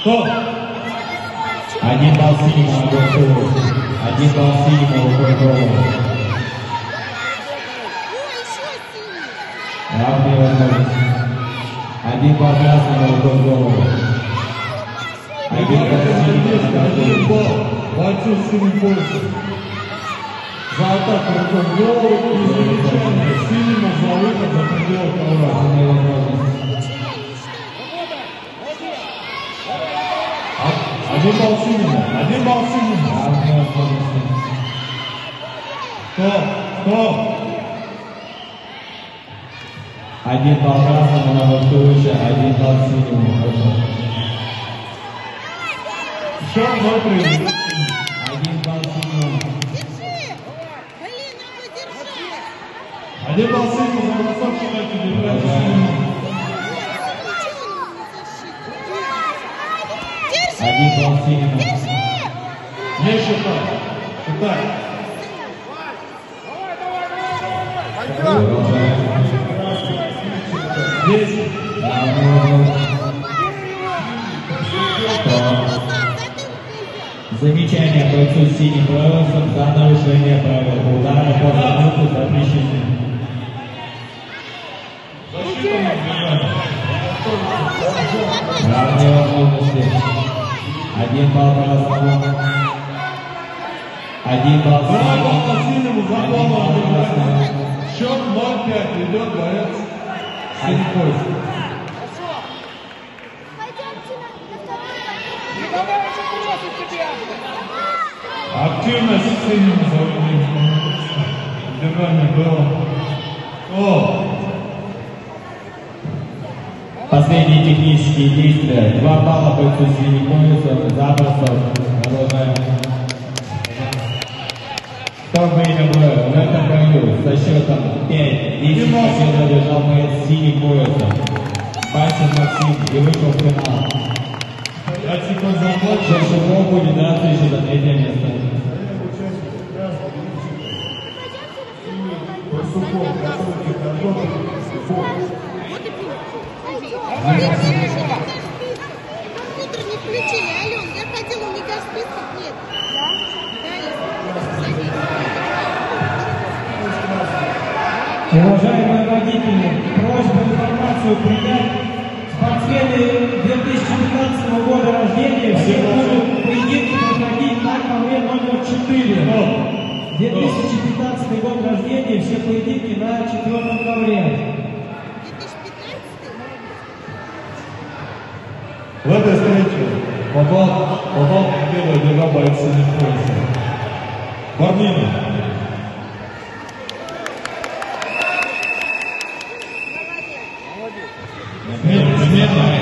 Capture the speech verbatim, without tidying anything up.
Стоп! Один балл синему, готов. Один балл синему, готов. Равные возможности. Один балл красному, готов. Один балл синему, Один балл. Бойцу с синим поясом. За атаку рукой голову и замечание. Синему за выход за пределы ковра. Равные возможности. Один балл синему. Один балл синему. Равные возможности. Стоп! Стоп! Один балл красному на Бортовича, один балл синему, готов. Счет ноль три. Один балл синему. Один балл синему за бросок, считайте, держать синему. Один балл синему. Не считай. Считай. Десять. Замечание бойцу с синим поясом за нарушение правил. Удары по затылку запрещены. Защита на движение. Равные возможности. Один балл красному. Один балл Два балла синему. синему за Один балл полное. красному. Счет ноль пять. Ведет боец синий пояс. Активность синему за удержание было. О! Последние технические действия. Два балла бойцу с синим поясом за бросок. Продолжаем. Второе время боя в этом бою со счетом пять-десять победу одержал боец с синим поясом. Басин Максим и вышел в финал. пять секунд закончил. Шершуков будет драться еще за третье место. Компьютер не включили, Ален, я хотела, у меня список нет. Да? Да, Уважаемые водители, просьба информацию принять. Спортсмены две тысячи пятнадцатого года рождения все будут поединки проходить на ковре номер четыре. две тысячи пятнадцатый год рождения, все поединки на четвертом ковре. В этой встрече попал, попал в дело одного бойца синим поясом. Барнина. Смена